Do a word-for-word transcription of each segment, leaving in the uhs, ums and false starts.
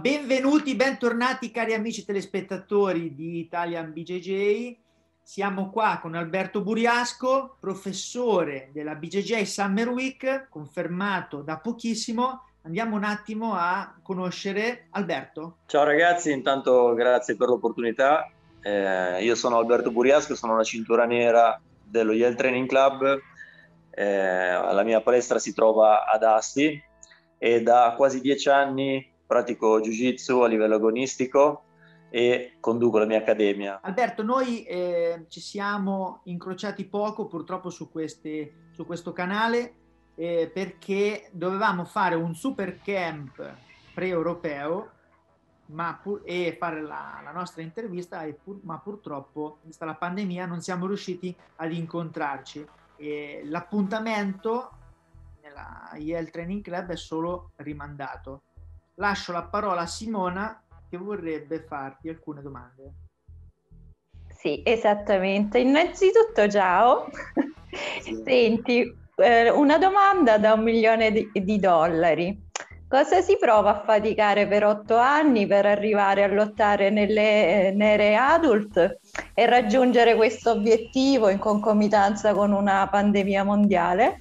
Benvenuti, bentornati cari amici telespettatori di Italian B J J. Siamo qua con Alberto Buriasco, professore della B J J Summer Week, confermato da pochissimo. Andiamo un attimo a conoscere Alberto. Ciao ragazzi, intanto grazie per l'opportunità. Eh, io sono Alberto Buriasco, sono una cintura nera dello Yale Training Club. Eh, la mia palestra si trova ad Asti e da quasi dieci anni pratico Jiu-Jitsu a livello agonistico e conduco la mia accademia. Alberto, noi eh, ci siamo incrociati poco purtroppo su, queste, su questo canale eh, perché dovevamo fare un super camp pre-europeo ma pur, e fare la, la nostra intervista, e pur, ma purtroppo, vista la pandemia, non siamo riusciti ad incontrarci. E l'appuntamento nella Yale Training Club è solo rimandato. Lascio la parola a Simona che vorrebbe farti alcune domande. Sì, esattamente. Innanzitutto ciao. Sì. Senti, eh, una domanda da un milione di, di dollari. Cosa si prova a faticare per otto anni per arrivare a lottare nelle nere adult e raggiungere questo obiettivo in concomitanza con una pandemia mondiale?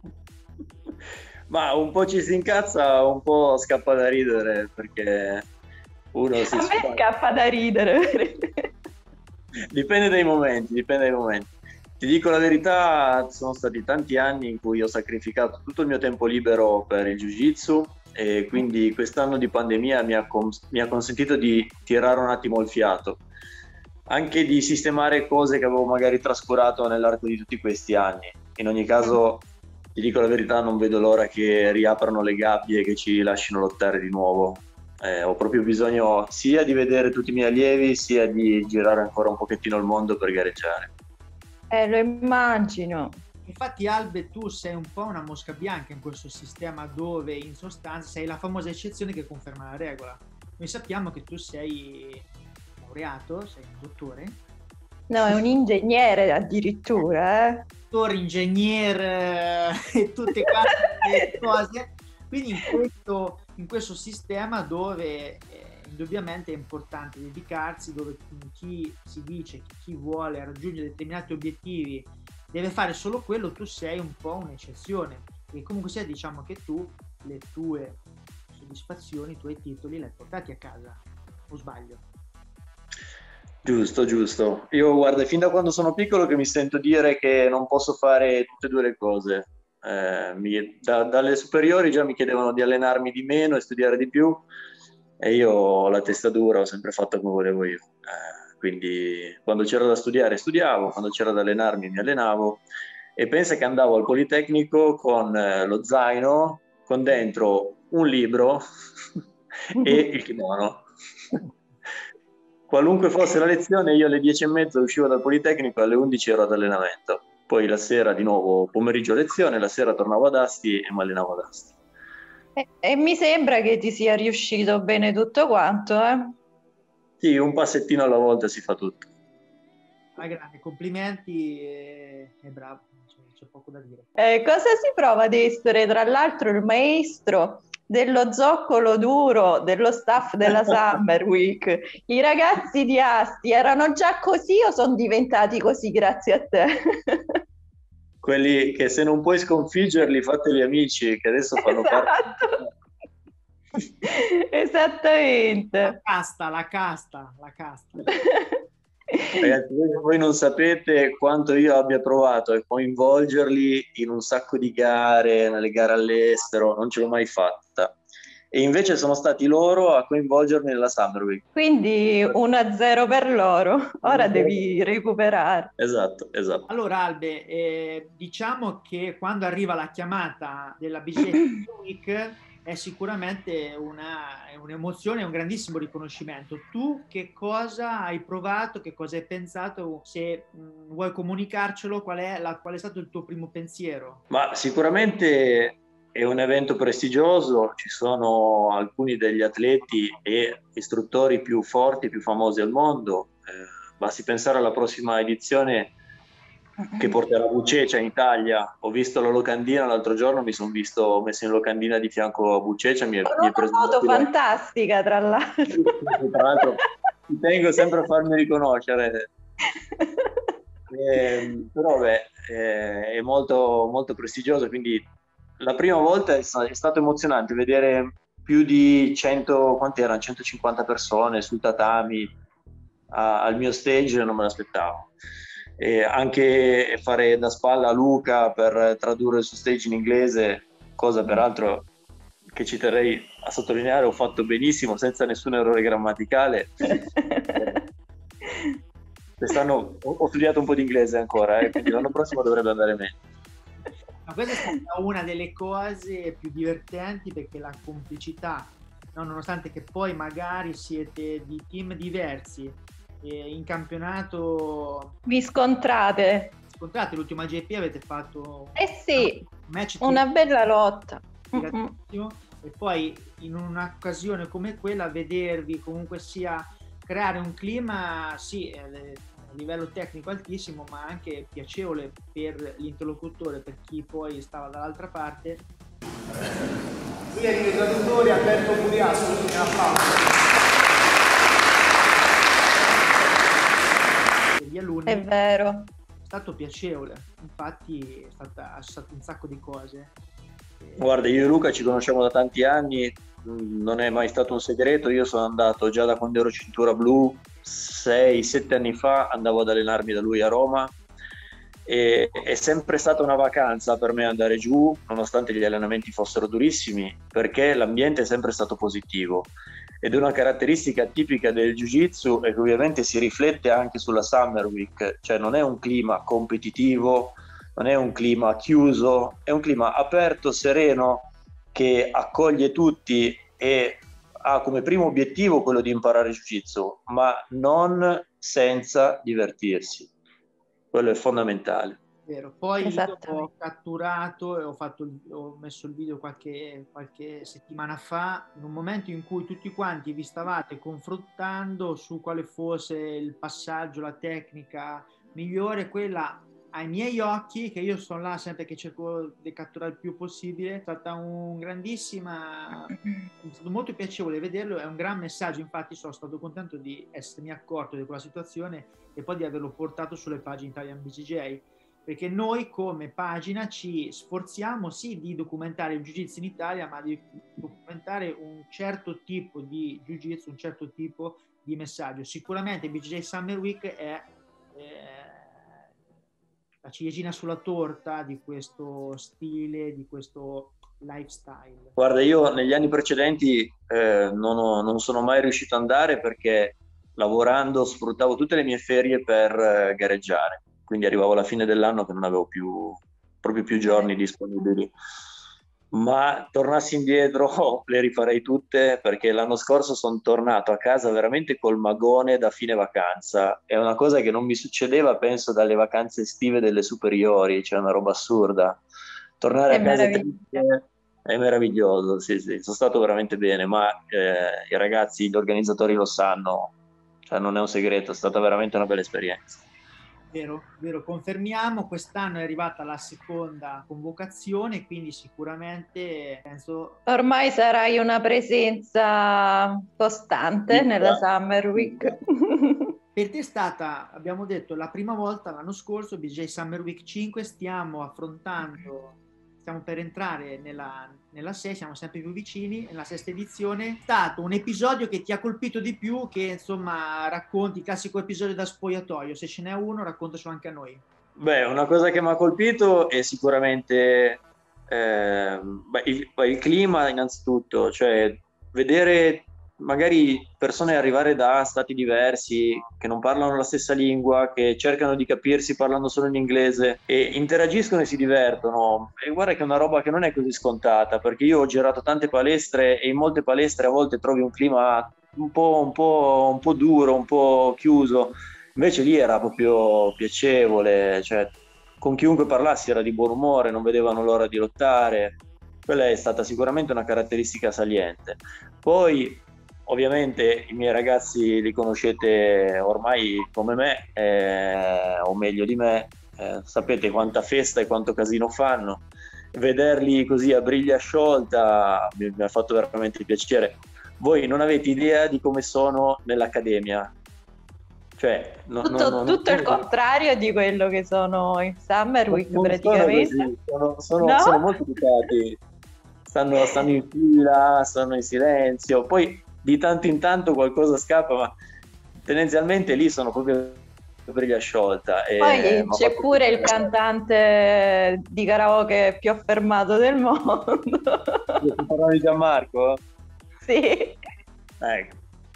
Ma un po' ci si incazza, un po' scappa da ridere perché uno si A me spaventa. scappa da ridere. Dipende dai momenti, dipende dai momenti. Ti dico la verità, sono stati tanti anni in cui ho sacrificato tutto il mio tempo libero per il Jiu-Jitsu e quindi quest'anno di pandemia mi ha, cons- mi ha consentito di tirare un attimo il fiato, anche di sistemare cose che avevo magari trascurato nell'arco di tutti questi anni. In ogni caso, ti dico la verità, non vedo l'ora che riaprano le gabbie e che ci lasciano lottare di nuovo. Eh, ho proprio bisogno sia di vedere tutti i miei allievi, sia di girare ancora un pochettino il mondo per gareggiare. Eh, lo immagino. Infatti Albe, tu sei un po' una mosca bianca in questo sistema dove in sostanza sei la famosa eccezione che conferma la regola. Noi sappiamo che tu sei laureato, sei un dottore. No, è un ingegnere addirittura, eh. Dottore, ingegnere e tutte queste cose. Quindi in questo, in questo sistema dove eh, indubbiamente è importante dedicarsi, dove chi si dice che chi vuole raggiungere determinati obiettivi deve fare solo quello, tu sei un po' un'eccezione. E comunque sia, diciamo che tu le tue soddisfazioni, i tuoi titoli li hai portati a casa, o sbaglio? Giusto, giusto. Io guarda, fin da quando sono piccolo che mi sento dire che non posso fare tutte e due le cose. Eh, mi, da, dalle superiori già mi chiedevano di allenarmi di meno e studiare di più e io ho la testa dura, ho sempre fatto come volevo io. Eh, quindi quando c'era da studiare studiavo, quando c'era da allenarmi mi allenavo e pensa che andavo al Politecnico con eh, lo zaino, con dentro un libro e il kimono. Qualunque fosse la lezione, io alle dieci e mezza uscivo dal Politecnico e alle undici ero ad allenamento. Poi la sera di nuovo pomeriggio lezione, la sera tornavo ad Asti e mi allenavo ad Asti. E, e mi sembra che ti sia riuscito bene tutto quanto, eh? Sì, un passettino alla volta si fa tutto. Ah, grande, complimenti e, e bravo, c'è, c'è poco da dire. Eh, cosa si prova ad essere, tra l'altro, il maestro dello zoccolo duro dello staff della Summer Week? I ragazzi di Asti erano già così o sono diventati così grazie a te? Quelli che se non puoi sconfiggerli, fateli amici, che adesso fanno Esatto. parte. Esattamente. La casta, la casta, la casta. Ragazzi, voi, voi non sapete quanto io abbia provato a coinvolgerli in un sacco di gare, nelle gare all'estero, non ce l'ho mai fatta. E invece sono stati loro a coinvolgermi nella Summer Week. Quindi uno a zero per loro, ora devi recuperare. Esatto, esatto. Allora Albe, eh, diciamo che quando arriva la chiamata della B J J Week è sicuramente una, è un'emozione, è un grandissimo riconoscimento. Tu che cosa hai provato, che cosa hai pensato? Se mh, vuoi comunicarcelo, qual è, la, qual è stato il tuo primo pensiero? Ma sicuramente è un evento prestigioso, ci sono alcuni degli atleti e istruttori più forti, più famosi al mondo. Eh, basti pensare alla prossima edizione che porterà Buceccia in Italia. Ho visto la locandina l'altro giorno, mi sono visto messo in locandina di fianco a Buceccia, mi è, Con mi è una preso foto la... fantastica, tra l'altro. Tra l'altro ci tengo sempre a farmi riconoscere. Eh, però beh, eh, è molto, molto prestigioso, quindi la prima volta è, sta- è stato emozionante vedere più di cento, quanti erano? centocinquanta persone sul tatami a- al mio stage, non me l'aspettavo. E anche fare da spalla a Luca per tradurre il suo stage in inglese, cosa peraltro che ci terrei a sottolineare, ho fatto benissimo senza nessun errore grammaticale. Quest'anno ho, ho studiato un po' di inglese ancora, eh, quindi l'anno prossimo dovrebbe andare meglio. Ma questa è stata una delle cose più divertenti, perché la complicità, no, nonostante che poi magari siete di team diversi, eh, in campionato Vi scontrate. scontrate, l'ultima G P avete fatto Eh sì, un match una bella lotta. tiratissimo, e poi in un'occasione come quella vedervi comunque sia creare un clima, sì, eh, a livello tecnico altissimo, ma anche piacevole per l'interlocutore, per chi poi stava dall'altra parte. Qui è il traduttore Alberto Curiasco, che ha fatto. Gli alunni. È vero. È stato piacevole, infatti è stata, è stato un sacco di cose. Guarda, io e Luca ci conosciamo da tanti anni, non è mai stato un segreto, io sono andato già da quando ero cintura blu, sei sette anni fa, andavo ad allenarmi da lui a Roma, e è sempre stata una vacanza per me andare giù, nonostante gli allenamenti fossero durissimi, perché l'ambiente è sempre stato positivo. Ed è una caratteristica tipica del Jiu-Jitsu e che ovviamente si riflette anche sulla Summer Week, cioè non è un clima competitivo, non è un clima chiuso, è un clima aperto, sereno, che accoglie tutti e ha come primo obiettivo quello di imparare Jiu-Jitsu, ma non senza divertirsi. Quello è fondamentale. Vero. Poi io ho catturato e ho, fatto il, ho messo il video qualche, qualche settimana fa, in un momento in cui tutti quanti vi stavate confrontando su quale fosse il passaggio, la tecnica migliore. Quella ai miei occhi, che io sono là sempre che cerco di catturare il più possibile, è stata un grandissima, è stato molto piacevole vederlo, è un gran messaggio. Infatti sono stato contento di essermi accorto di quella situazione e poi di averlo portato sulle pagine Italian B J J, perché noi come pagina ci sforziamo sì di documentare il Jiu-Jitsu in Italia, ma di documentare un certo tipo di Jiu-Jitsu, un certo tipo di messaggio. Sicuramente B J J Summer Week è eh, la ciliegina sulla torta di questo stile, di questo lifestyle. Guarda, io negli anni precedenti eh, non, ho, non sono mai riuscito ad andare perché lavorando sfruttavo tutte le mie ferie per eh, gareggiare, quindi arrivavo alla fine dell'anno che non avevo più, proprio più giorni disponibili. Ma tornassi indietro le rifarei tutte, perché l'anno scorso sono tornato a casa veramente col magone da fine vacanza. È una cosa che non mi succedeva, penso, dalle vacanze estive delle superiori, cioè una roba assurda. Tornare È a casa triste è meraviglioso, sì, sì, sono stato veramente bene, ma eh, i ragazzi, gli organizzatori lo sanno, cioè non è un segreto, è stata veramente una bella esperienza. Vero, vero, confermiamo, quest'anno è arrivata la seconda convocazione, quindi sicuramente penso... Ormai sarai una presenza costante Sì, nella sì. Summer Week. Per te è stata, abbiamo detto, la prima volta l'anno scorso, B J J Summer Week cinque, stiamo affrontando, stiamo per entrare nella, nella sei, siamo sempre più vicini, nella sesta edizione. È stato un episodio che ti ha colpito di più, che insomma racconti, il classico episodio da spogliatoio, se ce n'è uno raccontacelo anche a noi. Beh, una cosa che mi ha colpito è sicuramente eh, beh, il, beh, il clima innanzitutto, cioè vedere magari persone arrivare da stati diversi, che non parlano la stessa lingua, che cercano di capirsi parlando solo in inglese e interagiscono e si divertono. E guarda che è una roba che non è così scontata, perché io ho girato tante palestre e in molte palestre a volte trovi un clima un po', un po', un po' duro, un po' chiuso. Invece lì era proprio piacevole, cioè con chiunque parlassi era di buon umore, non vedevano l'ora di lottare. Quella è stata sicuramente una caratteristica saliente. Poi ovviamente i miei ragazzi li conoscete ormai come me, eh, o meglio di me, eh, sapete quanta festa e quanto casino fanno. Vederli così a briglia sciolta mi, mi ha fatto veramente piacere. Voi non avete idea di come sono nell'accademia. Cioè, no, tutto, no, no, tutto non il contrario di quello che sono in Summer Week, non praticamente. Sono, così, sono, sono, no? sono molto educati, stanno, stanno in fila, stanno in silenzio, poi di tanto in tanto qualcosa scappa, ma tendenzialmente lì sono proprio briglia sciolta. E Poi c'è pure il cantante di karaoke più affermato del mondo. Parlavi di Gianmarco? Sì. Ecco.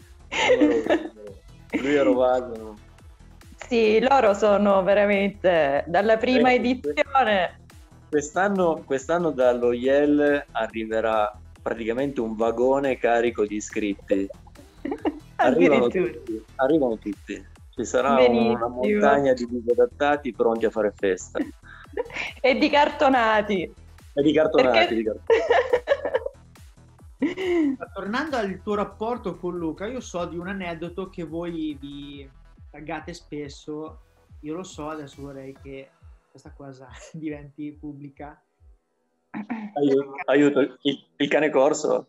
Lui è Rovazio. Sì, loro sono veramente dalla prima ecco, edizione. Quest'anno, quest'anno dallo Yale arriverà praticamente un vagone carico di iscritti. Arrivano tutti, arrivano tutti. Ci sarà Benissimo. Una montagna di disadattati pronti a fare festa. E di cartonati. E di cartonati. Perché... Di cartonati. Ma tornando al tuo rapporto con Luca, io so di un aneddoto che voi vi taggate spesso, io lo so, adesso vorrei che questa cosa diventi pubblica. Aiuto, aiuto il, il cane corso.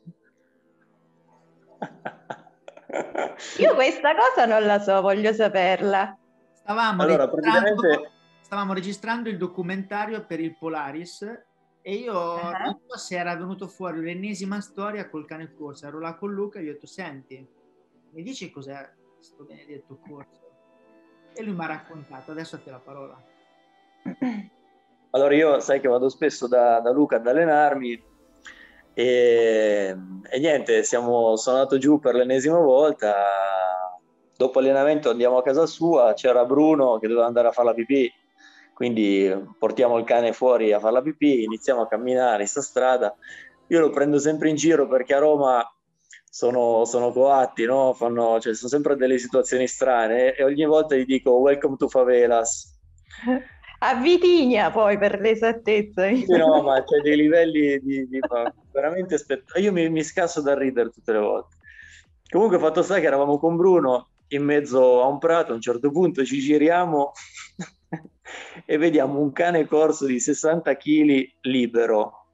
Io questa cosa non la so, voglio saperla. Stavamo, allora, registrando, praticamente... stavamo registrando il documentario per il Polaris e io uh-huh. non so se era venuto fuori l'ennesima storia col cane corso. Ero là con Luca e gli ho detto: senti, mi dici cos'è questo benedetto corso? E lui mi ha raccontato, adesso a te la parola. Allora, io sai che vado spesso da, da Luca ad allenarmi e, e niente, siamo, sono andato giù per l'ennesima volta. Dopo allenamento andiamo a casa sua, c'era Bruno che doveva andare a fare la pipì, quindi portiamo il cane fuori a fare la pipì, iniziamo a camminare in sta strada. Io lo prendo sempre in giro perché a Roma sono, sono coatti, no? Fanno, cioè, sono sempre delle situazioni strane e ogni volta gli dico welcome to favelas. A Vitigna poi, per l'esattezza. Sì, no, ma c'è dei livelli di, di veramente spettacolari. Io mi, mi scasso da ridere tutte le volte. Comunque, fatto sta che eravamo con Bruno in mezzo a un prato, a un certo punto ci giriamo e vediamo un cane corso di sessanta chili libero.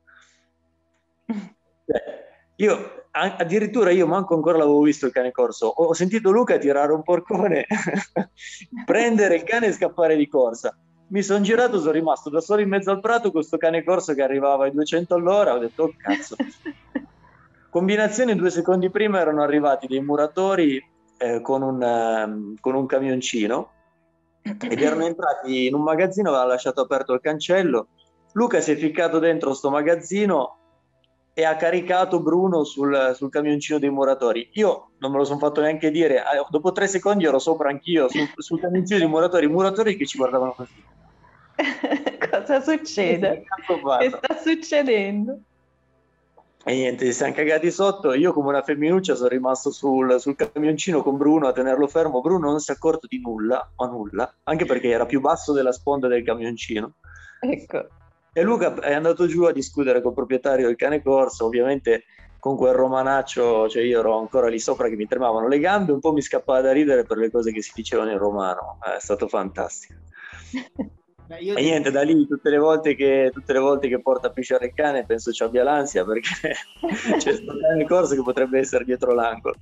Cioè, io addirittura io manco ancora l'avevo visto il cane corso. Ho sentito Luca tirare un porcone, prendere il cane e scappare di corsa. Mi sono girato, sono rimasto da solo in mezzo al prato con questo cane corso che arrivava ai duecento all'ora. Ho detto, oh cazzo. Combinazione, due secondi prima erano arrivati dei muratori eh, con, un, um, con un camioncino ed erano entrati in un magazzino, avevano lasciato aperto il cancello. Luca si è ficcato dentro sto magazzino e ha caricato Bruno sul, sul camioncino dei muratori. Io non me lo sono fatto neanche dire, eh, dopo tre secondi ero sopra anch'io sul, sul camioncino dei muratori, muratori che ci guardavano così. Cosa succede? Che sta succedendo? E niente, si siamo cagati sotto. Io come una femminuccia sono rimasto sul, sul camioncino con Bruno a tenerlo fermo. Bruno non si è accorto di nulla, ma nulla, anche perché era più basso della sponda del camioncino. Ecco. E Luca è andato giù a discutere col proprietario del cane corso, ovviamente con quel romanaccio, cioè io ero ancora lì sopra che mi tremavano le gambe, un po' mi scappava da ridere per le cose che si dicevano in romano. È stato fantastico. Beh, io e niente, da lì tutte le volte che tutte le volte che porta a pisciare il cane penso ci abbia l'ansia perché c'è sto cane corso che potrebbe essere dietro l'angolo.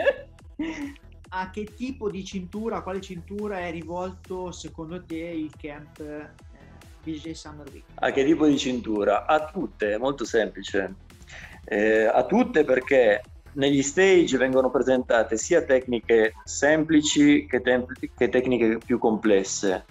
A che tipo di cintura, a quale cintura è rivolto secondo te il camp eh, B J J Summer Week? A che tipo di cintura? A tutte, è molto semplice. Eh, a tutte perché negli stage vengono presentate sia tecniche semplici che, tem- che tecniche più complesse.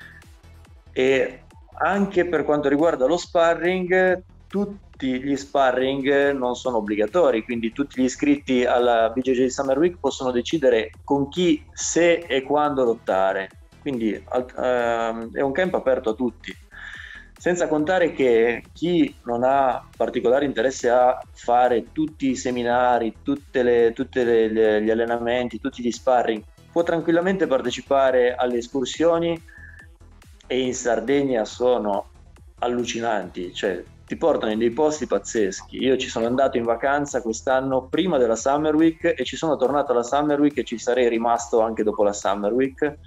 E anche per quanto riguarda lo sparring, tutti gli sparring non sono obbligatori, quindi tutti gli iscritti alla B J J Summer Week possono decidere con chi, se e quando lottare, quindi uh, è un camp aperto a tutti, senza contare che chi non ha particolare interesse a fare tutti i seminari, tutte le, tutte le, le, gli allenamenti, tutti gli sparring, può tranquillamente partecipare alle escursioni. E in Sardegna sono allucinanti, cioè ti portano in dei posti pazzeschi. Io ci sono andato in vacanza quest'anno prima della Summer Week e ci sono tornato alla Summer Week e ci sarei rimasto anche dopo la Summer Week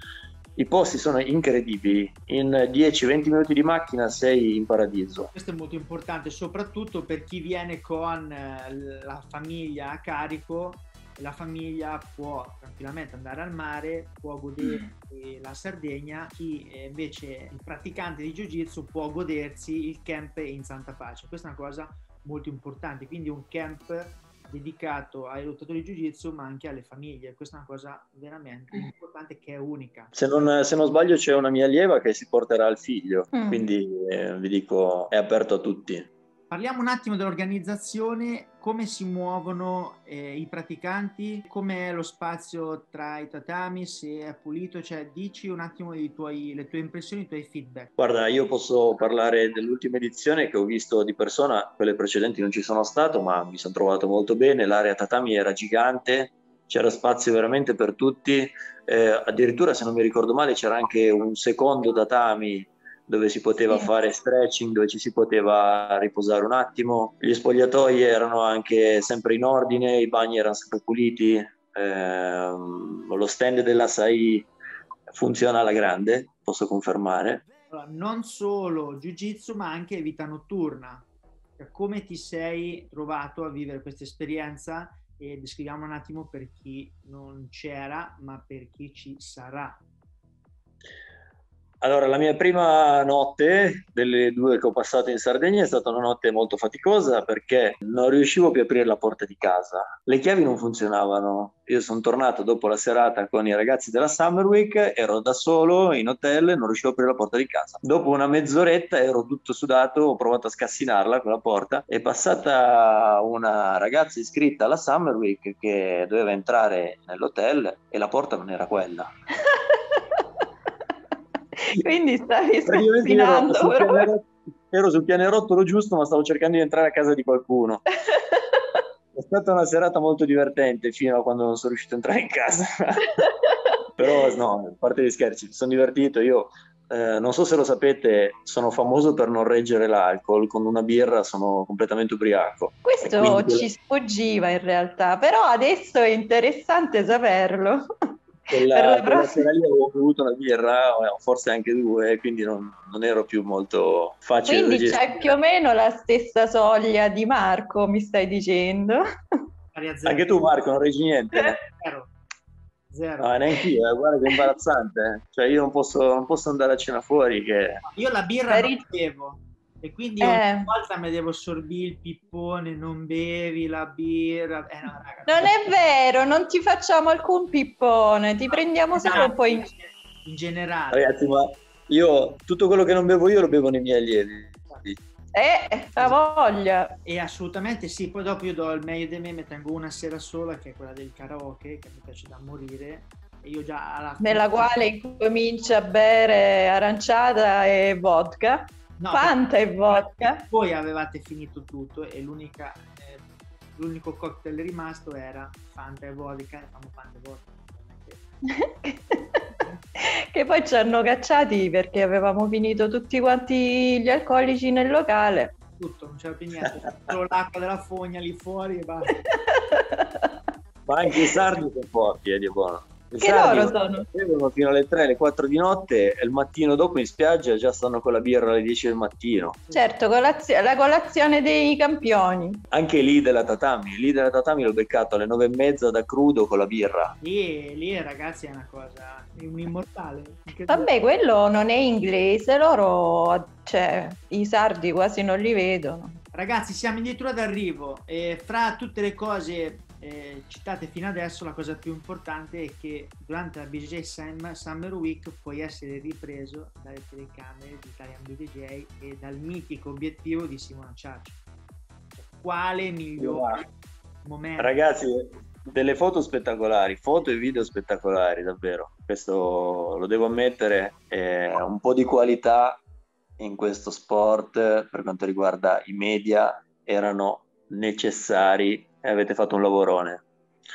I posti sono incredibili, in dieci venti minuti di macchina sei in paradiso. Questo è molto importante, soprattutto per chi viene con la famiglia a carico. La famiglia può tranquillamente andare al mare, può godere mm. la Sardegna, chi invece il praticante di Jiu-Jitsu può godersi il camp in Santa Pace. Questa è una cosa molto importante, quindi un camp dedicato ai lottatori di Jiu-Jitsu ma anche alle famiglie. Questa è una cosa veramente mm. importante, che è unica. Se non, se non sbaglio c'è una mia allieva che si porterà il figlio, mm. quindi eh, vi dico è aperto a tutti. Parliamo un attimo dell'organizzazione, come si muovono eh, i praticanti, com'è lo spazio tra i tatami, se è pulito, cioè dici un attimo i tuoi, le tue impressioni, i tuoi feedback. Guarda, io posso parlare dell'ultima edizione che ho visto di persona, quelle precedenti non ci sono stato, ma mi sono trovato molto bene, l'area tatami era gigante, c'era spazio veramente per tutti, eh, addirittura se non mi ricordo male c'era anche un secondo tatami dove si poteva sì. fare stretching, dove ci si poteva riposare un attimo. Gli spogliatoi erano anche sempre in ordine, i bagni erano sempre puliti, ehm, lo stand dell'Asahi funziona alla grande, posso confermare. Allora, non solo Jiu-Jitsu, ma anche vita notturna. Come ti sei trovato a vivere questa esperienza? E descriviamo un attimo per chi non c'era, ma per chi ci sarà. Allora, la mia prima notte, delle due che ho passato in Sardegna, è stata una notte molto faticosa perché non riuscivo più a aprire la porta di casa. Le chiavi non funzionavano. Io sono tornato dopo la serata con i ragazzi della Summer Week, ero da solo in hotel e non riuscivo a aprire la porta di casa. Dopo una mezz'oretta ero tutto sudato, ho provato a scassinarla quella porta. È passata una ragazza iscritta alla Summer Week che doveva entrare nell'hotel e la porta non era quella. Quindi stavi scassinando. Ero sul, pianerottolo, ero sul pianerottolo giusto, ma stavo cercando di entrare a casa di qualcuno. È stata una serata molto divertente fino a quando non sono riuscito a entrare in casa. Però no, a parte gli scherzi, mi sono divertito. Io eh, non so se lo sapete, sono famoso per non reggere l'alcol. Con una birra sono completamente ubriaco. Questo quindi... ci sfuggiva in realtà, però adesso è interessante saperlo. Quella, quella sera lì avevo bevuto una birra, forse anche due, quindi non, non ero più molto facile. Quindi c'è più o meno la stessa soglia di Marco, mi stai dicendo? Anche tu, Marco, non reggi niente? Zero. Zero. No, neanche io, eh. Guarda che imbarazzante. Cioè io non posso, non posso andare a cena fuori che... Io la birra per... non bevo. E quindi eh. ogni volta mi devo assorbire il pippone, non bevi la birra. Eh, no, raga, non è vero, non ti facciamo alcun pippone, ti no, prendiamo esatto, solo un po' in... in generale. Ragazzi, ma io tutto quello che non bevo io lo bevo nei miei allievi. Eh, la voglia. E assolutamente sì, poi dopo io do il meglio di me, ne tengo una sera sola che è quella del karaoke, che mi piace da morire. E io già alla fine... Nella quale incomincia a bere aranciata e vodka. No, Fanta e vodka. Voi avevate finito tutto e l'unica, eh, l'unico cocktail rimasto era Fanta e vodka, e fanno Fanta e vodka. Che poi ci hanno cacciati perché avevamo finito tutti quanti gli alcolici nel locale. Tutto, non c'era più niente, solo l'acqua della fogna lì fuori e basta. Ma anche i sardi sono forti, eh, di buono. I che loro sono? Bevono fino alle tre, alle quattro di notte e il mattino dopo in spiaggia già stanno con la birra alle dieci del mattino. Certo, colazio- la colazione dei campioni. Anche lì della Tatami, lì della Tatami l'ho beccato alle nove e mezza da crudo con la birra. Lì, lì ragazzi è una cosa, è un immortale. Vabbè, quello non è inglese, loro, cioè, i sardi quasi non li vedono. Ragazzi, siamo addirittura d'arrivo e fra tutte le cose Eh, citate fino adesso, la cosa più importante è che durante la B J J Summer Week puoi essere ripreso dalle telecamere di Italian B J J e dal mitico obiettivo di Simona Ciaccio. Quale migliore wow. momento? Ragazzi, delle foto spettacolari, foto e video spettacolari, davvero. Questo lo devo ammettere, è un po' di qualità in questo sport per quanto riguarda i media erano necessari. E avete fatto un lavorone.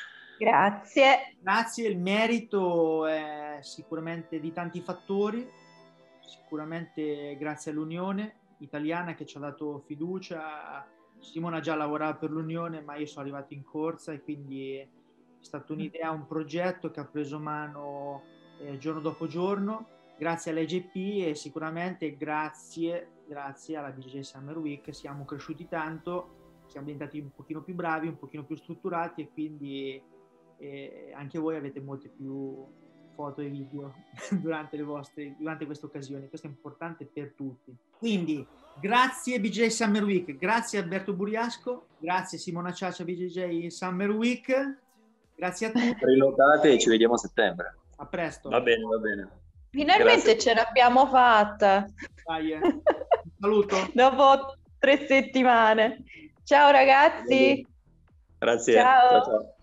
Grazie. Grazie, il merito è sicuramente di tanti fattori, sicuramente grazie all'Unione Italiana che ci ha dato fiducia. Simona già lavorava per l'Unione, ma io sono arrivato in corsa e quindi è stata un'idea, un progetto che ha preso mano eh, giorno dopo giorno, grazie all'E G P e sicuramente grazie, grazie alla B J J Summer Week siamo cresciuti tanto, siamo diventati un pochino più bravi, un pochino più strutturati e quindi eh, anche voi avete molte più foto e video durante le vostre, durante queste occasioni. Questo è importante per tutti. Quindi grazie B J J Summer Week, grazie Alberto Buriasco, grazie Simona Ciaccia B J J Summer Week, grazie a tutti. Prenotate e ci vediamo a settembre. A presto. Va bene, va bene. Finalmente Grazie. ce l'abbiamo fatta. Dai, eh. Un saluto. Dopo tre settimane. Ciao ragazzi. Grazie. Ciao. Ciao, ciao.